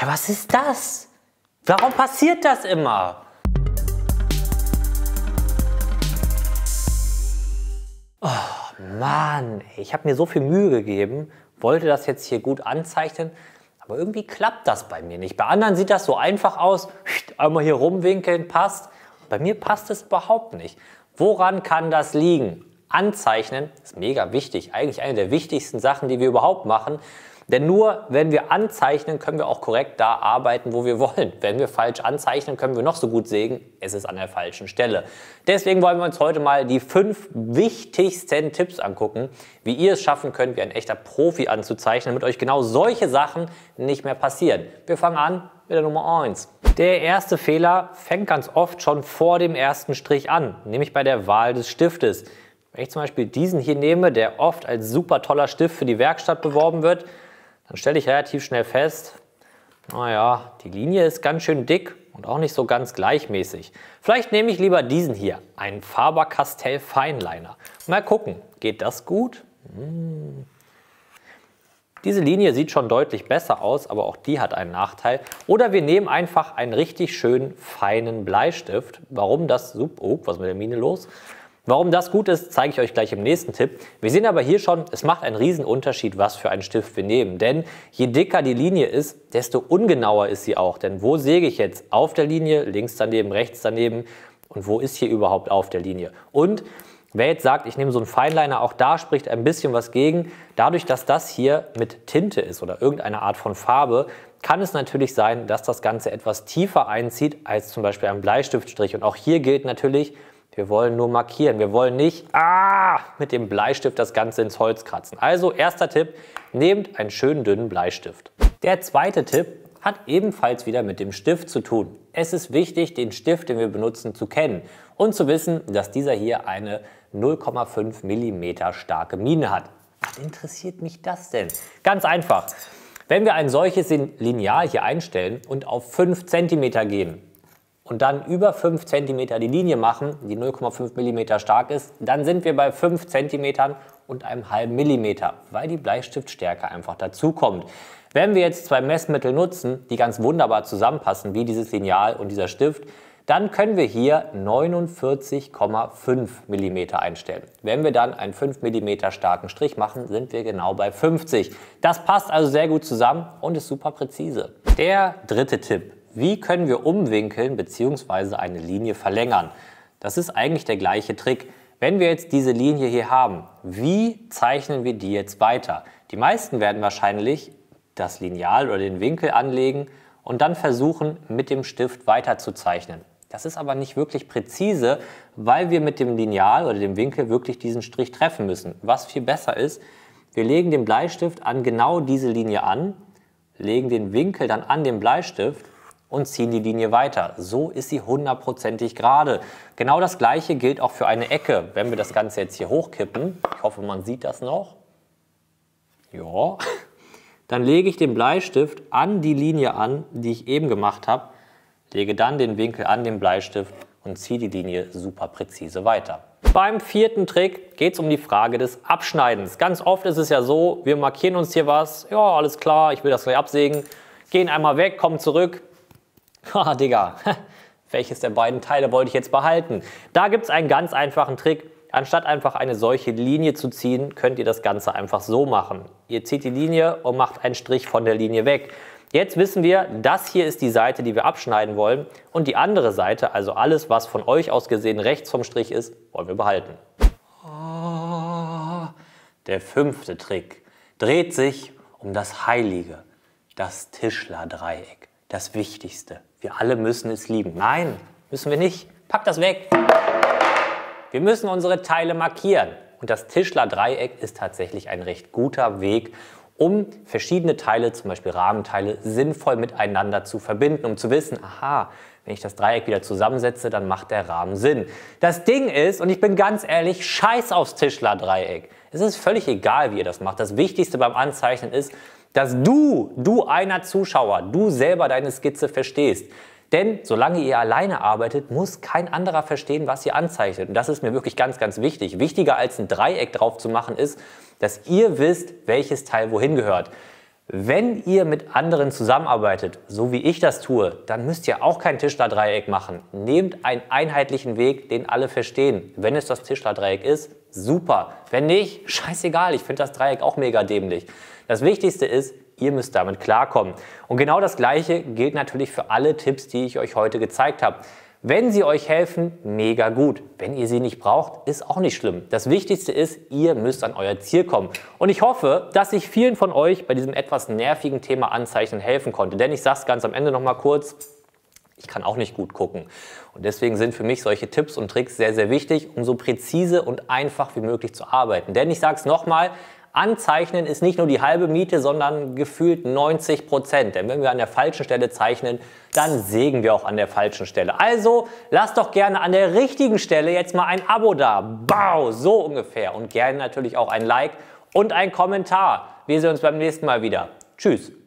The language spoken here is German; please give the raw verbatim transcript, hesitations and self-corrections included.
Ja, was ist das? Warum passiert das immer? Oh Mann, ich habe mir so viel Mühe gegeben, wollte das jetzt hier gut anzeichnen, aber irgendwie klappt das bei mir nicht. Bei anderen sieht das so einfach aus, einmal hier rumwinkeln, passt. Bei mir passt es überhaupt nicht. Woran kann das liegen? Anzeichnen ist mega wichtig, eigentlich eine der wichtigsten Sachen, die wir überhaupt machen. Denn nur wenn wir anzeichnen, können wir auch korrekt da arbeiten, wo wir wollen. Wenn wir falsch anzeichnen, können wir noch so gut sägen, es ist an der falschen Stelle. Deswegen wollen wir uns heute mal die fünf wichtigsten Tipps angucken, wie ihr es schaffen könnt, wie ein echter Profi anzuzeichnen, damit euch genau solche Sachen nicht mehr passieren. Wir fangen an mit der Nummer eins. Der erste Fehler fängt ganz oft schon vor dem ersten Strich an, nämlich bei der Wahl des Stiftes. Wenn ich zum Beispiel diesen hier nehme, der oft als super toller Stift für die Werkstatt beworben wird, dann stelle ich relativ schnell fest, naja, die Linie ist ganz schön dick und auch nicht so ganz gleichmäßig. Vielleicht nehme ich lieber diesen hier, einen Faber-Castell Fineliner. Mal gucken, geht das gut? Hm. Diese Linie sieht schon deutlich besser aus, aber auch die hat einen Nachteil. Oder wir nehmen einfach einen richtig schönen, feinen Bleistift. Warum das, oh, was ist mit der Mine los? Warum das gut ist, zeige ich euch gleich im nächsten Tipp. Wir sehen aber hier schon, es macht einen riesen Unterschied, was für einen Stift wir nehmen. Denn je dicker die Linie ist, desto ungenauer ist sie auch. Denn wo säge ich jetzt? Auf der Linie, links daneben, rechts daneben. Und wo ist hier überhaupt auf der Linie? Und wer jetzt sagt, ich nehme so einen Fineliner, auch da spricht ein bisschen was gegen. Dadurch, dass das hier mit Tinte ist oder irgendeine Art von Farbe, kann es natürlich sein, dass das Ganze etwas tiefer einzieht als zum Beispiel ein Bleistiftstrich. Und auch hier gilt natürlich, wir wollen nur markieren. Wir wollen nicht ah, mit dem Bleistift das Ganze ins Holz kratzen. Also erster Tipp, nehmt einen schönen dünnen Bleistift. Der zweite Tipp hat ebenfalls wieder mit dem Stift zu tun. Es ist wichtig, den Stift, den wir benutzen, zu kennen und zu wissen, dass dieser hier eine null Komma fünf Millimeter starke Mine hat. Was interessiert mich das denn? Ganz einfach. Wenn wir ein solches Lineal hier einstellen und auf fünf Zentimeter gehen, und dann über fünf Zentimeter die Linie machen, die null Komma fünf Millimeter stark ist, dann sind wir bei fünf Zentimetern und einem halben Millimeter, weil die Bleistiftstärke einfach dazukommt. Wenn wir jetzt zwei Messmittel nutzen, die ganz wunderbar zusammenpassen, wie dieses Lineal und dieser Stift, dann können wir hier neunundvierzig Komma fünf Millimeter einstellen. Wenn wir dann einen fünf Millimeter starken Strich machen, sind wir genau bei fünfzig. Das passt also sehr gut zusammen und ist super präzise. Der dritte Tipp. Wie können wir umwinkeln bzw. eine Linie verlängern? Das ist eigentlich der gleiche Trick. Wenn wir jetzt diese Linie hier haben, wie zeichnen wir die jetzt weiter? Die meisten werden wahrscheinlich das Lineal oder den Winkel anlegen und dann versuchen, mit dem Stift weiter zu zeichnen. Das ist aber nicht wirklich präzise, weil wir mit dem Lineal oder dem Winkel wirklich diesen Strich treffen müssen. Was viel besser ist, wir legen den Bleistift an genau diese Linie an, legen den Winkel dann an den Bleistift und ziehen die Linie weiter. So ist sie hundertprozentig gerade. Genau das gleiche gilt auch für eine Ecke. Wenn wir das Ganze jetzt hier hochkippen, ich hoffe, man sieht das noch. Ja. Dann lege ich den Bleistift an die Linie an, die ich eben gemacht habe, lege dann den Winkel an den Bleistift und ziehe die Linie super präzise weiter. Beim vierten Trick geht es um die Frage des Abschneidens. Ganz oft ist es ja so, wir markieren uns hier was, ja, alles klar, ich will das gleich absägen, gehen einmal weg, kommen zurück. Haha, Digga, welches der beiden Teile wollte ich jetzt behalten? Da gibt es einen ganz einfachen Trick. Anstatt einfach eine solche Linie zu ziehen, könnt ihr das Ganze einfach so machen. Ihr zieht die Linie und macht einen Strich von der Linie weg. Jetzt wissen wir, das hier ist die Seite, die wir abschneiden wollen. Und die andere Seite, also alles, was von euch aus gesehen rechts vom Strich ist, wollen wir behalten. Oh, der fünfte Trick dreht sich um das Heilige, das Tischler-Dreieck. Das Wichtigste. Wir alle müssen es lieben. Nein, müssen wir nicht. Pack das weg. Wir müssen unsere Teile markieren. Und das Tischler-Dreieck ist tatsächlich ein recht guter Weg, um verschiedene Teile, zum Beispiel Rahmenteile, sinnvoll miteinander zu verbinden, um zu wissen, aha, wenn ich das Dreieck wieder zusammensetze, dann macht der Rahmen Sinn. Das Ding ist, und ich bin ganz ehrlich, scheiß aufs Tischler-Dreieck. Es ist völlig egal, wie ihr das macht. Das Wichtigste beim Anzeichnen ist, dass du, du einer Zuschauer, du selber deine Skizze verstehst. Denn solange ihr alleine arbeitet, muss kein anderer verstehen, was ihr anzeichnet. Und das ist mir wirklich ganz, ganz wichtig. Wichtiger als ein Dreieck drauf zu machen ist, dass ihr wisst, welches Teil wohin gehört. Wenn ihr mit anderen zusammenarbeitet, so wie ich das tue, dann müsst ihr auch kein Tischlerdreieck machen. Nehmt einen einheitlichen Weg, den alle verstehen. Wenn es das Tischlerdreieck ist, super. Wenn nicht, scheißegal, ich finde das Dreieck auch mega dämlich. Das Wichtigste ist, ihr müsst damit klarkommen. Und genau das Gleiche gilt natürlich für alle Tipps, die ich euch heute gezeigt habe. Wenn sie euch helfen, mega gut. Wenn ihr sie nicht braucht, ist auch nicht schlimm. Das Wichtigste ist, ihr müsst an euer Ziel kommen. Und ich hoffe, dass ich vielen von euch bei diesem etwas nervigen Thema Anzeichnen helfen konnte. Denn ich sage es ganz am Ende noch mal kurz, ich kann auch nicht gut gucken. Und deswegen sind für mich solche Tipps und Tricks sehr, sehr wichtig, um so präzise und einfach wie möglich zu arbeiten. Denn ich sage es nochmal, Anzeichnen ist nicht nur die halbe Miete, sondern gefühlt neunzig Prozent. Denn wenn wir an der falschen Stelle zeichnen, dann sägen wir auch an der falschen Stelle. Also lasst doch gerne an der richtigen Stelle jetzt mal ein Abo da. Bau, so ungefähr. Und gerne natürlich auch ein Like und ein Kommentar. Wir sehen uns beim nächsten Mal wieder. Tschüss.